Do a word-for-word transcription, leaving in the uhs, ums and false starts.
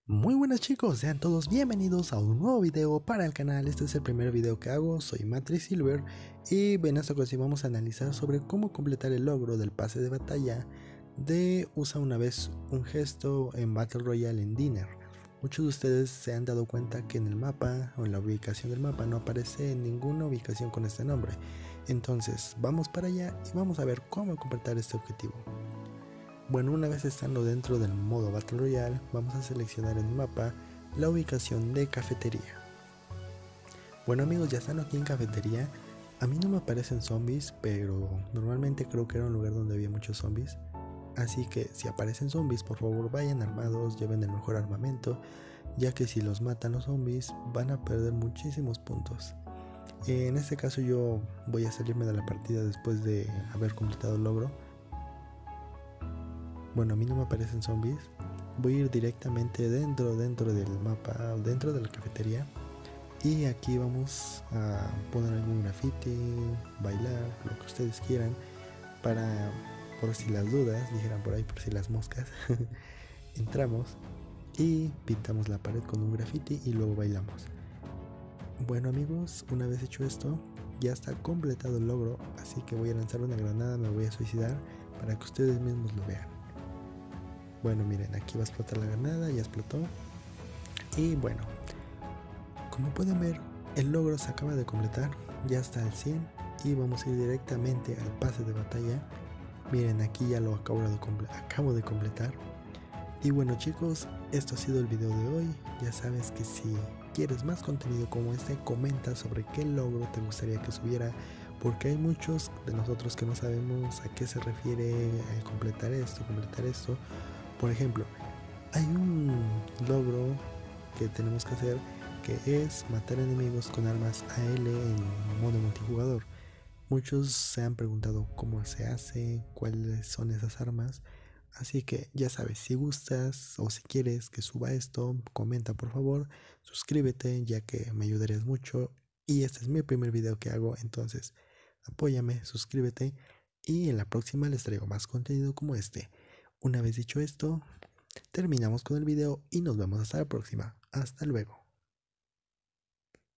Muy buenas chicos, sean todos bienvenidos a un nuevo video para el canal. Este es el primer video que hago, soy Matrix Silver y en esta ocasión vamos a analizar sobre cómo completar el logro del pase de batalla de usa una vez un gesto en Battle Royale en Dinner. Muchos de ustedes se han dado cuenta que en el mapa o en la ubicación del mapa no aparece ninguna ubicación con este nombre. Entonces vamos para allá y vamos a ver cómo completar este objetivo. Bueno, una vez estando dentro del modo Battle Royale, vamos a seleccionar en el mapa la ubicación de cafetería. Bueno amigos, ya están aquí en cafetería. A mí no me aparecen zombies, pero normalmente creo que era un lugar donde había muchos zombies. Así que si aparecen zombies, por favor vayan armados, lleven el mejor armamento, ya que si los matan los zombies van a perder muchísimos puntos. En este caso yo voy a salirme de la partida después de haber completado el logro. Bueno, a mí no me aparecen zombies. Voy a ir directamente dentro, dentro del mapa, dentro de la cafetería. Y aquí vamos a poner algún graffiti, bailar, lo que ustedes quieran. Para, por si las dudas, dijeran por ahí, por si las moscas. Entramos y pintamos la pared con un graffiti y luego bailamos. Bueno amigos, una vez hecho esto, ya está completado el logro. Así que voy a lanzar una granada, me voy a suicidar para que ustedes mismos lo vean. Bueno, miren, aquí va a explotar la granada, ya explotó. Y bueno, como pueden ver, el logro se acaba de completar, ya está al cien. Y vamos a ir directamente al pase de batalla. Miren, aquí ya lo acabo de, acabo de completar. Y bueno chicos, esto ha sido el video de hoy. Ya sabes que si quieres más contenido como este, comenta sobre qué logro te gustaría que subiera, porque hay muchos de nosotros que no sabemos a qué se refiere el completar esto, completar esto. Por ejemplo, hay un logro que tenemos que hacer que es matar enemigos con armas A L en modo multijugador. Muchos se han preguntado cómo se hace, cuáles son esas armas. Así que ya sabes, si gustas o si quieres que suba esto, comenta por favor, suscríbete ya que me ayudarías mucho. Y este es mi primer video que hago, entonces apóyame, suscríbete y en la próxima les traigo más contenido como este. Una vez dicho esto, terminamos con el video y nos vemos hasta la próxima. Hasta luego.